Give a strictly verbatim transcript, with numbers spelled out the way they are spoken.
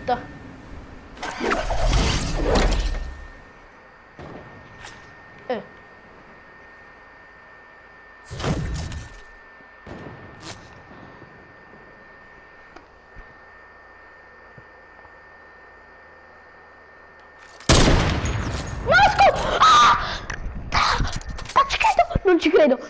butta. Eh. No, scu- ah! Non ci credo, non ci credo.